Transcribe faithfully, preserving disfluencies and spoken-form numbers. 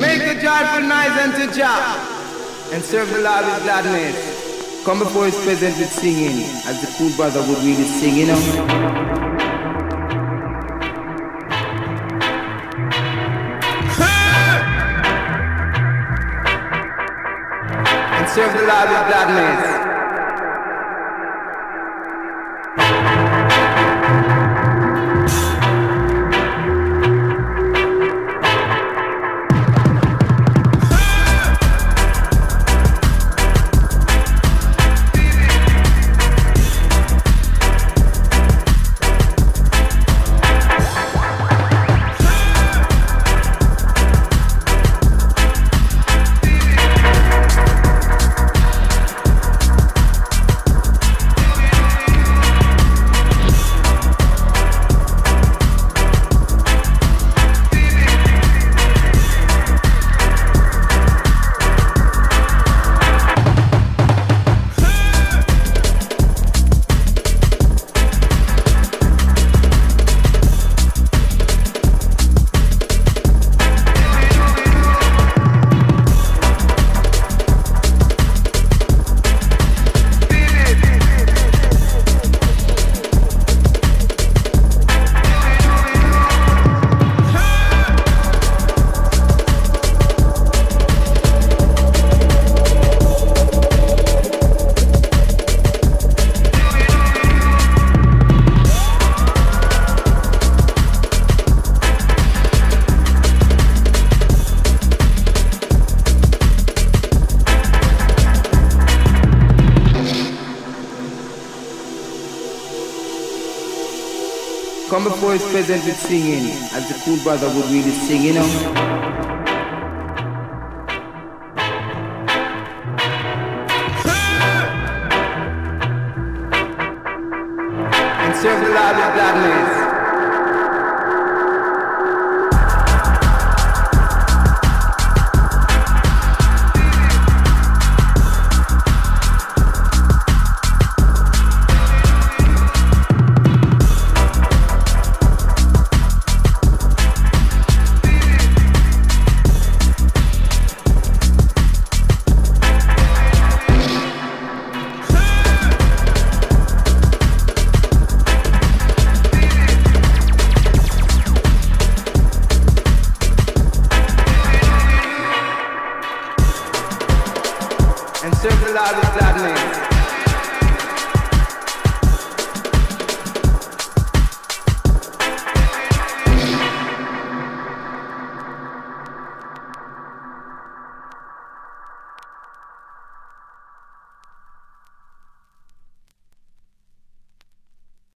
Make a joyful noise unto Jah, and serve the Lord with gladness. Come before His presence with singing, as the cool brother would really sing, you know. And serve the Lord with gladness. Come before His presence with singing, as the cool brother would really sing, you know. And serve the Lord with gladness. And serve the Lord with gladness.